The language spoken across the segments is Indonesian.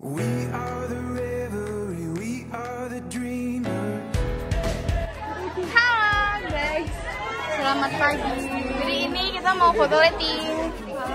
We are the revelry, we are the dreamers. Halo guys, selamat pagi. Jadi ini kita mau foto wedding.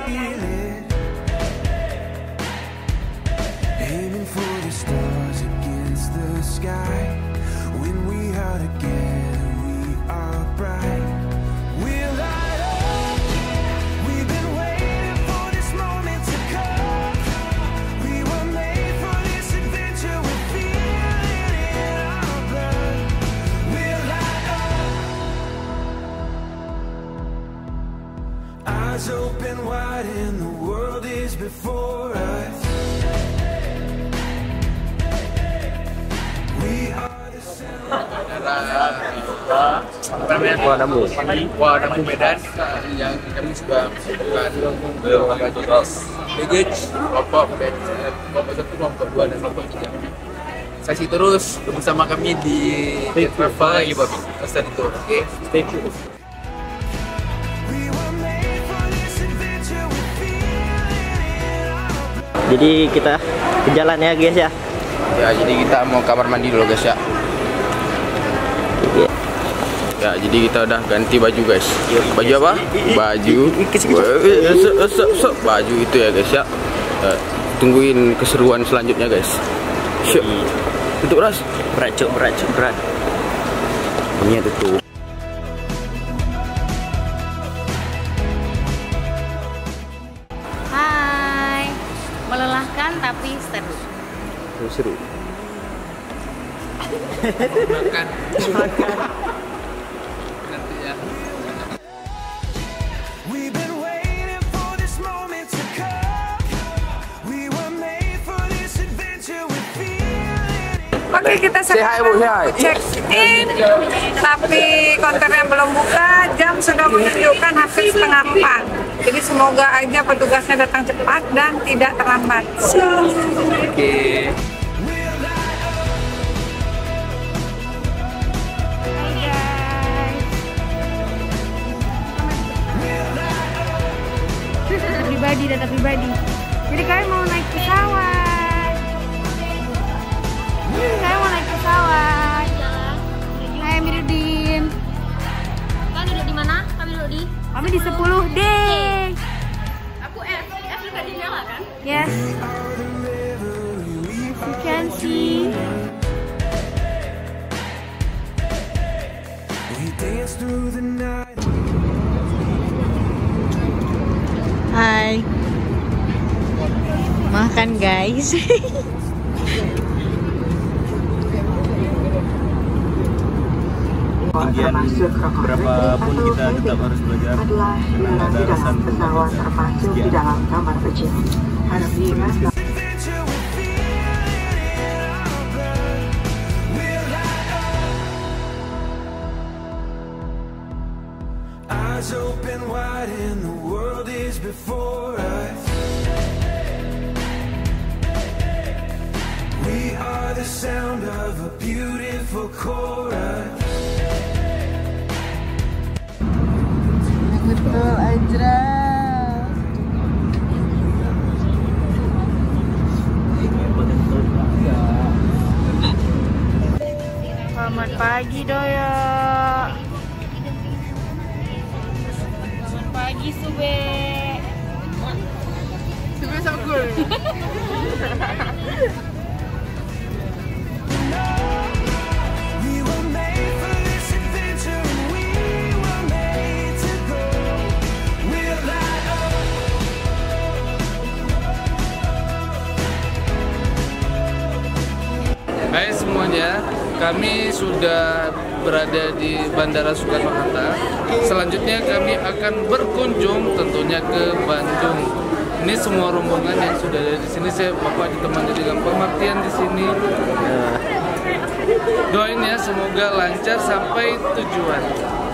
Aiming for the stars against the sky. When we are together, we are bright. We'll light up. We've been waiting for this moment to come. We were made for this adventure. We feel it in our blood. We'll light up. Eyes open wide and the world is before us. Wadamu Medan yang kami sudah melakukan baggage kelompok satu, kelompok 2 dan kelompok 3. Saksi terus bersama kami di travel lagi babi pesan itu. Oke, stay tune. Jadi kita ke jalan ya guys ya. Ya, jadi kita mau kamar mandi dulu guys ya. Ya, jadi kita udah ganti baju guys. Baju apa? Baju. Baju itu ya guys ya. Tungguin keseruan selanjutnya guys. Syuk. Tutup ras. Berat cuk, berat. Ini tutup. Hai, melelahkan tapi seru. Seru. Makan. Nanti ya. We've been waiting for this moment to come. We were made for this adventure. We feel it. Oke, kita sekarang check in, tapi konternya belum buka. Jam sudah menunjukkan hampir setengah 4. Jadi semoga aja petugasnya datang cepat dan tidak terlambat. Oke. Data pribadi. Jadi kalian mau naik pesawat. Kalian mau naik pesawat. Hai Mirudin. Kalian duduk di mana? Kami duduk di. Kami di 10D. Aku F juga di nyala kan? Yes. You can see. We dance through the night. Hai. Makan guys. Ketinggian berapapun kita tetap harus belajar karena ada alasan pesawat terpacu di dalam kamar kecil. Eyes open wide and the world is before us. We are the sound of a beautiful chorus. Betul Ajra. Selamat pagi Doyo. Selamat pagi Sube. Sube sakul. We were made for this adventure and we were made to go. We'll light up. Hai semuanya, kami sudah berada di Bandara Soekarno-Hatta. Selanjutnya kami akan berkunjung tentunya ke Bandung. Ini semua rombongan yang sudah ada di sini. Saya Bapak ditemani dengan pemerhatian di sini. Doain ya, semoga lancar sampai tujuan.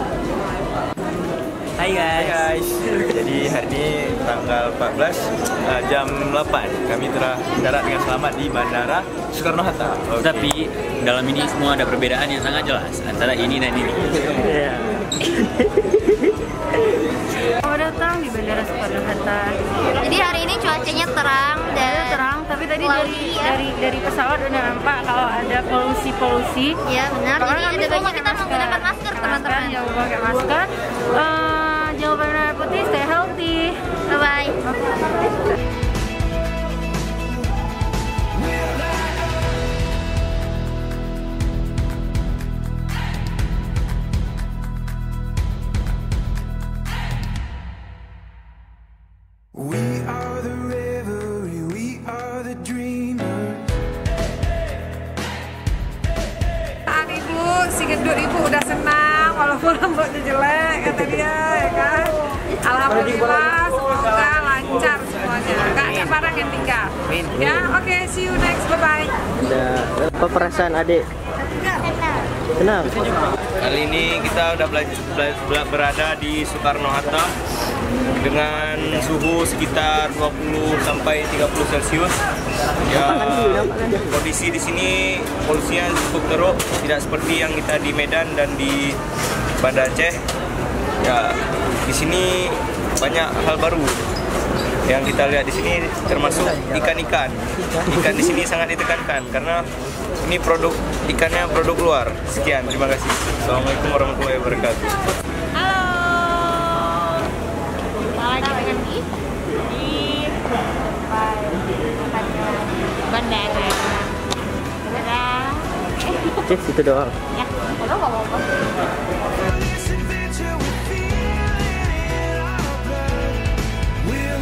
Hai guys. Jadi hari ini tanggal 14 jam 8 kami telah mendarat dengan selamat di Bandara Soekarno-Hatta. Tapi dalam ini semua ada perbedaan yang sangat jelas antara ini dan ini. Selamat datang di Bandara Soekarno-Hatta. Jadi hari ini cuacanya terang dan Terang, tapi tadi tadi dari pesawat udah nampak kalau ada polusi. Iya benar. Karena Jadi ada banyak kita menggunakan masker teman-teman. Jangan lupa pakai masker. Jangan lupa minum air putih. Stay healthy. Bye bye. We are the river, we are the dreamers. Tadi Bu, si gendut Ibu udah senang walaupun rambutnya jelek kata dia ya kan. Alhamdulillah semoga lancar semuanya. Gak ada barang yang tinggal. Ya, oke, see you next, bye bye. Apa perasaan adik? Tenang. Kali ini kita udah berada di Soekarno-Hatta dengan suhu sekitar 20 sampai 30 Celcius. Ya, kondisi di sini polusinya cukup teruk, tidak seperti yang kita di Medan dan di Banda Aceh. Ya, di sini banyak hal baru yang kita lihat di sini, termasuk ikan-ikan. Ikan di sini sangat ditekankan karena ini ikannya produk luar. Sekian, terima kasih. Assalamualaikum warahmatullahi wabarakatuh. Halo. Lagi dengan di bandara. Cek itu doang. Ya, kalau nggak apa-apa. This adventure we feel in our blood. Will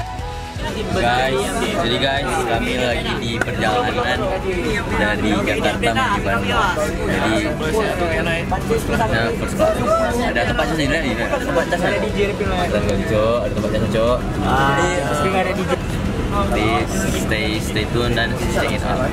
Jadi guys, kami lagi di perjalanan dari Jakarta menuju Bandung. Jadi first class. Ada tempatnya sendiri nih, ada tempat cas. Ada tempat cas cok. Jadi ada DJ. Please stay tune dan check it out.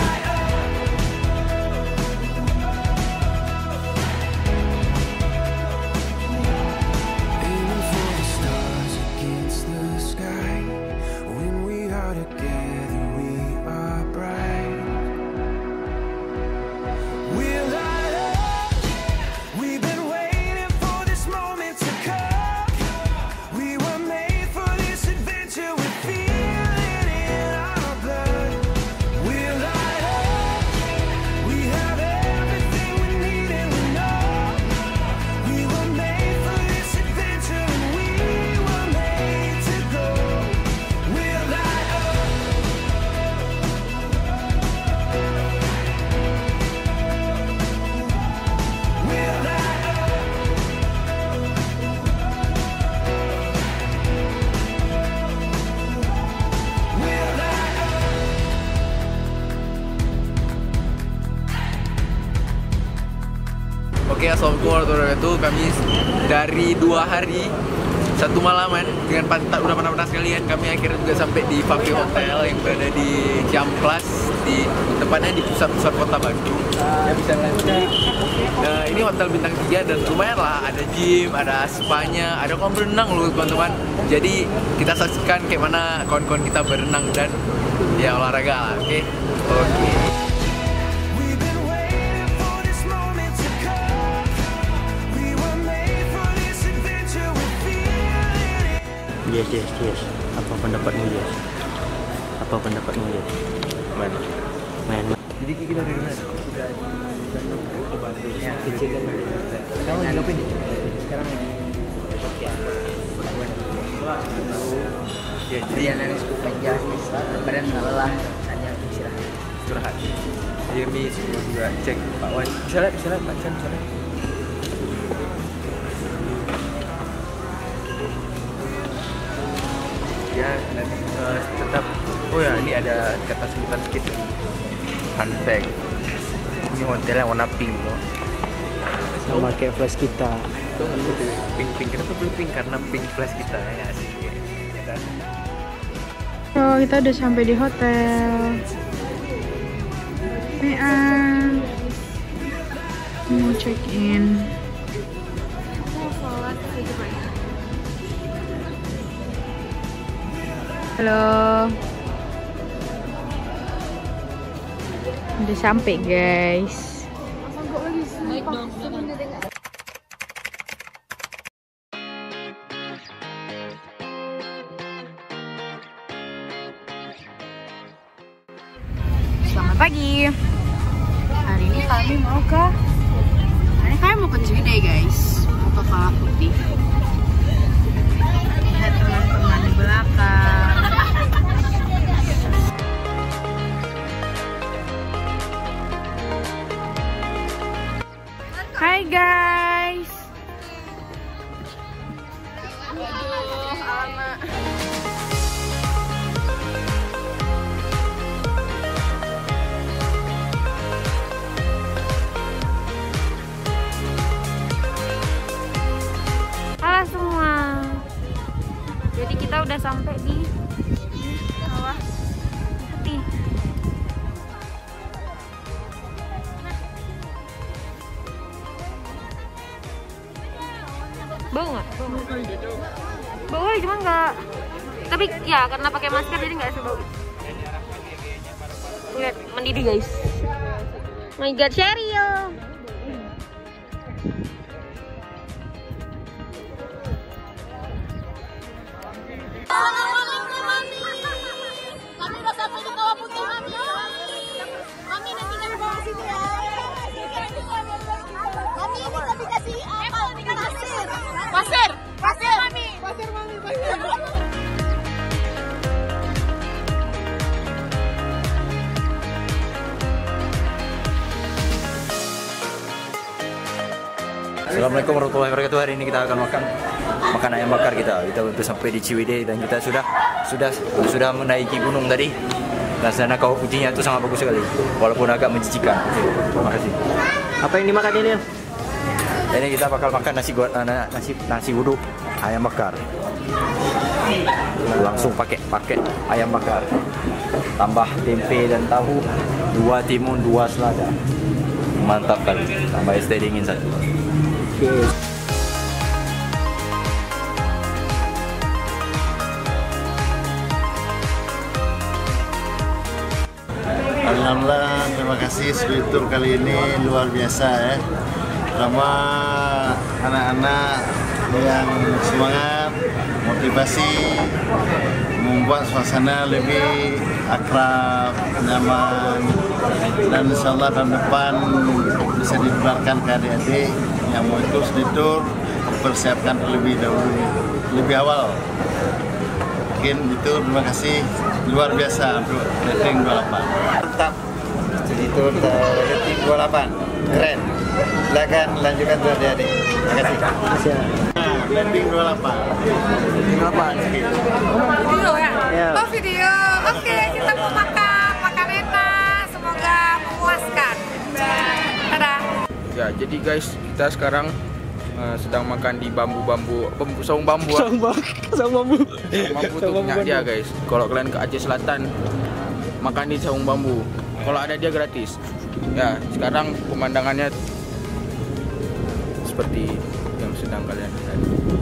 aiming for the stars against the sky. When we are together, we are bright. We'll light up. We've been waiting for this moment to come. We were made for this adventure. We feel it in our blood. We'll light up. We have everything we need and we know we were made for this adventure and we were made to go. We'll light up. We'll light up. We'll light up. Oke, assalamualaikum warahmatullahi wabarakatuh. Kami dari 2 hari 1 malaman dengan udah panas sekalian, kami akhirnya juga sampai di Vape Hotel yang berada di Ciamplas, di tempatnya di pusat kota Bandung. Ya bisa lihat. Nah, ini hotel bintang 3 dan lumayan lah, ada gym, ada spanya, ada kolam berenang loh teman-teman. Jadi kita saksikan kayak mana kawan-kawan kita berenang dan ya olahraga lah. Oke. We've been waiting for this moment to come. We were made for this adventure. We feel it. Yes. Apa pendapatmu, Yes? Apa pendapatmu, Yes? Main. Jadi kita dari mana? Ya, kecil kan. Kamu lagi ngapain? Sekarang lagi ya, jadi analis panjang, badan nggak lelah, hanya istirahat. Jadi kami juga cek Pak Wan. Bisa lihat Pak Chan, bisa lihat. Ya, dan tetap. Oh ya, ini ada kata sebutan sedikit. Fun fact. Ini hotelnya warna pink loh. Sama kayak flash kita. Itu kan pink. Kenapa beli pink? Karena pink flash kita ya asik ya. Oh, kita udah sampai di hotel. Mau check in. Halo. Udah sampai guys. Selamat pagi. Hari ini kami mau ke Ciwidey guys. Mau ke Kawah Putih. Lihat teman-teman di belakang. Hai guys. Aduh, alamak. Halo semua. Jadi kita udah sampai di Kawah Putih. Bau nggak? Bau cuma nggak. Tapi ya karena pakai masker jadi nggak sebau. Lihat mendidih guys. My God, Sheryl. Kami udah sampai di Kawah Putih, Mami. Mami nanti kami bawa sini ya. Mami ini kami kasih apa? Pasir. Pasir. Pasir, Mami. Pasir, Mami. Pasir. Assalamualaikum warahmatullahi wabarakatuh. Hari ini kita akan makan ayam bakar kita. Kita udah sampai di Ciwidey dan kita sudah menaiki gunung tadi. Dan sana Kawah Putihnya itu sangat bagus sekali, walaupun agak menjijikan. Terima kasih. Apa yang dimakan ini? Ini kita bakal makan nasi uduk ayam bakar. Langsung pakai ayam bakar. Tambah tempe dan tahu, 2 timun, 2 selada. Mantap kali. Tambah es teh dingin satu. Alhamdulillah, terima kasih speed tour kali ini luar biasa ya. Sama anak-anak yang semangat, motivasi, membuat suasana lebih akrab, nyaman, dan insyaallah tahun depan bisa ditularkan ke adik-adik yang mau ikut speed tour, persiapkan terlebih dahulu, lebih awal. Mungkin itu, terima kasih, luar biasa untuk rating 28. Mantap, speed tour rating 28, keren. Silakan lanjutkan tuh adik-adik. Terima kasih. Landing 28. Video ya? Oh video. Oke, kita mau makan enak. Semoga memuaskan. Dadah. Ya, jadi guys, kita sekarang sedang makan di saung bambu tuh punya dia guys. Kalau kalian ke Aceh Selatan makan di saung bambu, kalau ada dia gratis. Ya, sekarang pemandangannya seperti yang sedang kalian lihat.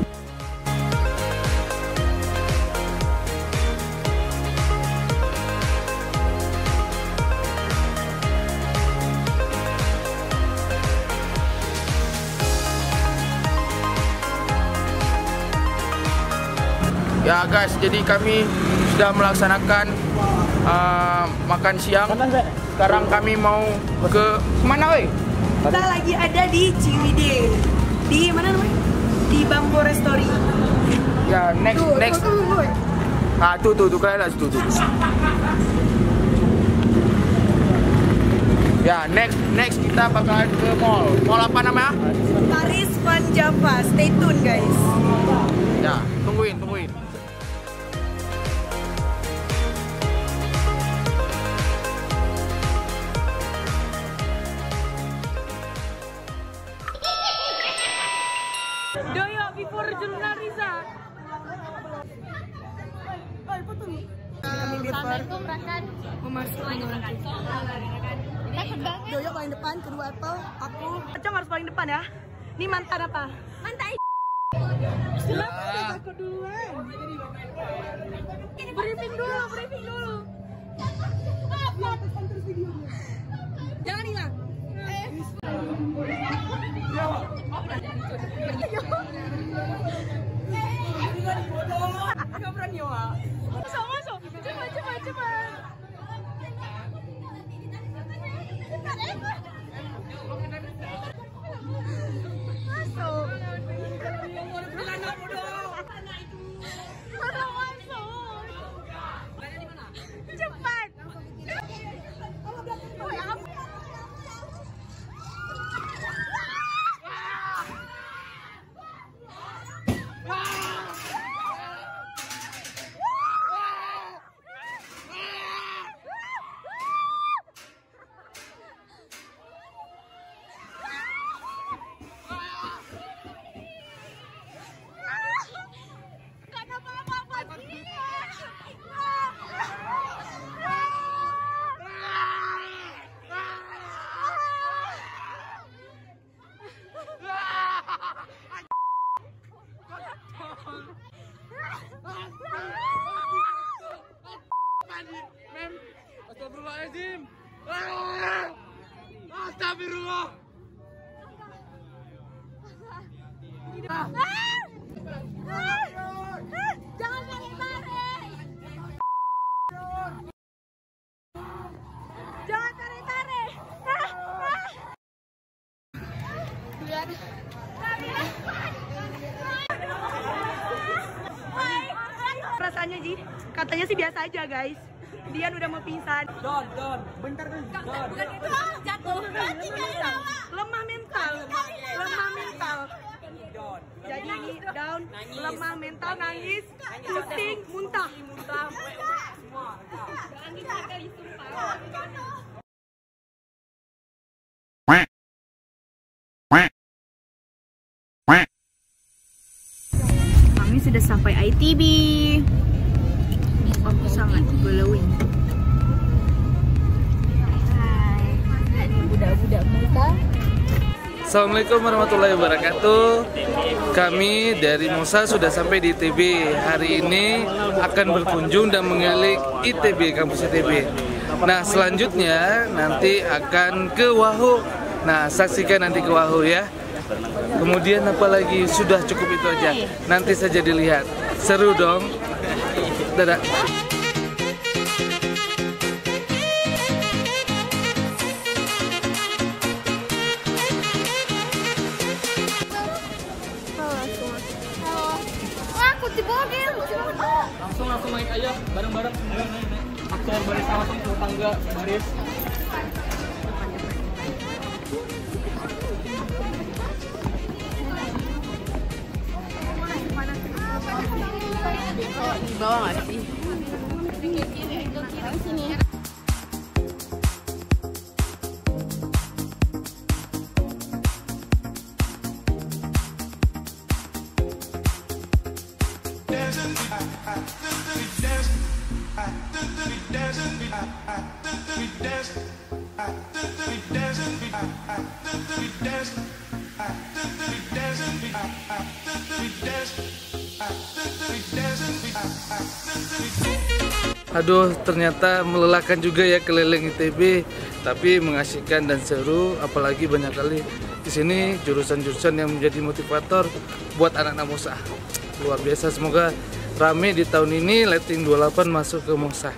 Ya guys, jadi kami sudah melaksanakan makan siang. Sekarang kami mau ke mana, woi? Kita lagi ada di Ciwidey. Di mana namanya? Di Bambu Restory. Ya, next. Tuh kalian lah tuh. Ya, next kita bakalan ke mall. Mall apa namanya? Paris Van Java. Stay tune guys. Ya, tungguin. Doyo before jurnal Riza. Assalamualaikum Rakan. Memasuki Doyo paling depan, kedua Apple, aku. Acong harus paling depan ya. Ini mantan apa? Mantan. Kenapa aku duluan? Briefing dulu. Jangan hilang. Gak berani, Wak. Masuk. Cepat. Astagfirullahaladzim. Astagfirullah. Jangan tarik-tarik. Jangan tarik-tarik. Lihat. Rasanya Ji, katanya sih biasa aja guys. Dian udah mau pingsan. Don, bentar kan. Bukan itu, jatuh. Lemah mental. Jadi ini down, lemah mental, nangis, pusing, muntah. Kami sudah sampai ITB. Aku sangat glowing. Hai, budak-budak muda. Assalamualaikum warahmatullahi wabarakatuh. Kami dari Musa sudah sampai di ITB. Hari ini akan berkunjung dan mengeliling ITB, kampus ITB. Nah, selanjutnya nanti akan ke Wahoo. Nah, saksikan nanti ke Wahoo ya. Kemudian apalagi, sudah cukup itu aja. Nanti saja dilihat. Seru dong. Dadah. Aku dibohongin. Langsung naik aja bareng-bareng. Aktor baris langsung ke tangga baris. Di bawah nggak sih? Sini. Aduh, ternyata melelahkan juga ya keliling ITB, tapi mengasihkan dan seru, apalagi banyak kali di sini jurusan-jurusan yang menjadi motivator buat anak-anak Musa. Luar biasa, semoga rame di tahun ini letting 28 masuk ke Musa.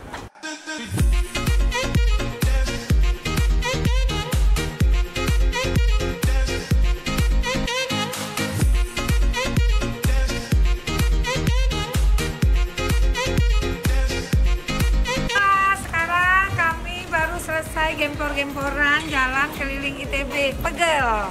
Gempor-gemporan jalan keliling ITB, pegel.